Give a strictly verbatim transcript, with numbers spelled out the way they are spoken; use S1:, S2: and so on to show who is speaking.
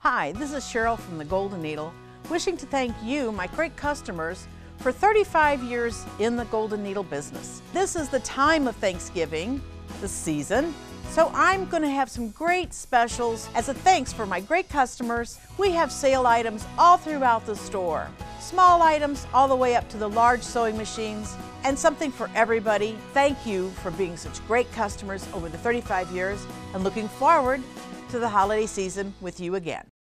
S1: Hi, this is Cheryl from the Golden Needle, wishing to thank you, my great customers, for thirty-five years in the Golden Needle business. This is the time of Thanksgiving, the season, so I'm going to have some great specials. As a thanks for my great customers, we have sale items all throughout the store. Small items all the way up to the large sewing machines, and something for everybody. Thank you for being such great customers over the thirty-five years, and looking forward to the holiday season with you again.